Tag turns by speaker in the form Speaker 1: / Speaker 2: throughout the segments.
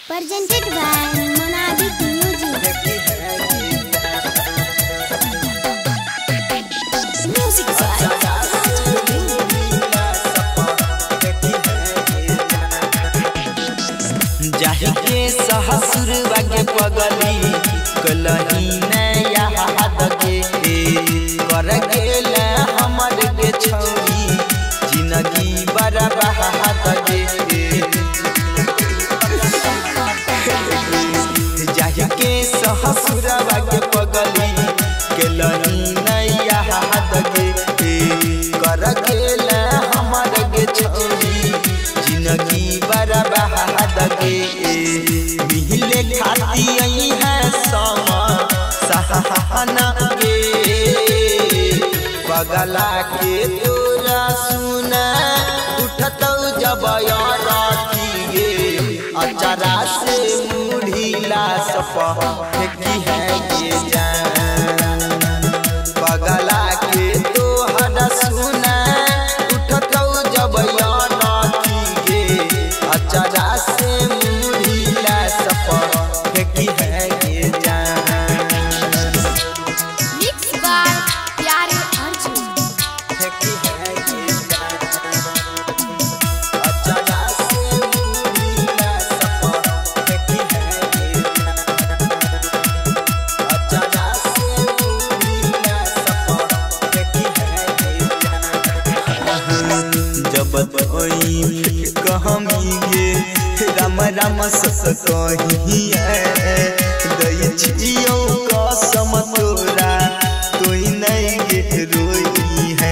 Speaker 1: presented by Monabik Music. Music
Speaker 2: जाहि के सहसुर वागे पगली कलही नया हाथ के कर गेल हमर के छौरी जिंदगी बर्बाद के जाहि के सहसुर वागे पगली कलही नया हाथ के कर गेल हमर के छौरी जिंदगी बर्बाद के मिले खाती आई है समा सहाना के पगला के तोरा सुना उठतौ जब राती गे अचारा से मुढ़ीला सपा फेंकी है ये जान पगला के तोहरा सुना उठतौ जब राती गे अचारा से मुढ़ीला सपा फेंकी है ये जान।
Speaker 1: Mixed by प्यारे अर्जुन।
Speaker 2: फेंकी है ये जान अचारा से मुढ़ीला सपा फेंकी है ये जान अचारा से मुढ़ीला सपा फेंकी है ये जान। जब तोई कहमी गे राम राम सस कहिए दई छियो कसम तोरा तोई नहीं गे रोई है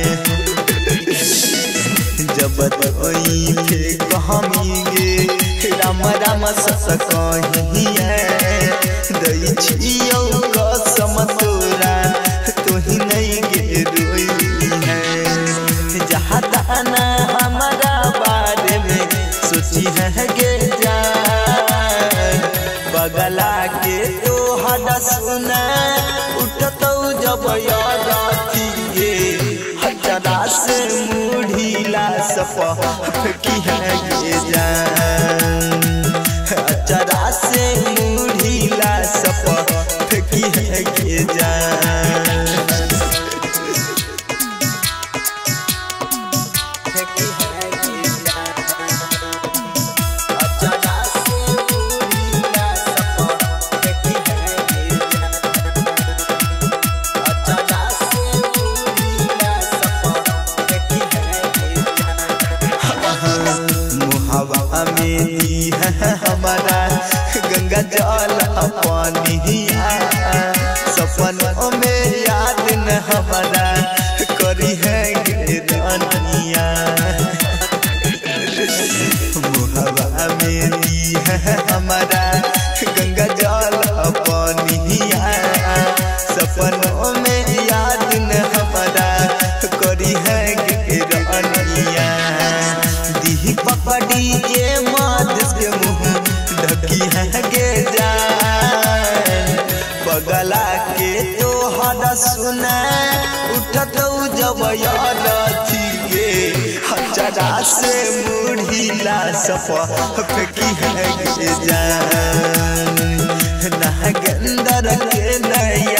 Speaker 2: जब तोई कहमी गे राम राम सस कहिए दई छियो कसम तोरा तोई नहीं गे रोई है जहाँ दाना हमारा बारे में सोची है गे जान बगला के तोहरा सुना उठतौ जब राती गे हजरा से मुढ़ीला सपा फेंकी है गे जान हजरा से मुढ़ीला सपा फेंकी है गे जान फेंकी है गे जान अचारा से मुढ़ीला सपा फेंकी है गे जान अचारा से मुढ़ीला सपा फेंकी है गे जान मुहावा में दी है हमारा गंगा जल पानिया सपनों में याद न हमारा करी है गे रानिया मुहावा में दी है हमारा गंगा जल पानिया सपनों में याद न हमारा करी है गे रानिया दी पकड़ी जे मादिस के मुँह ढकी है गे जान पगला के तोहरा सुना उठतौ जब राती गे हजरा से मुढ़ीला सपा फेंकी है गे जान नागेंद्र के नया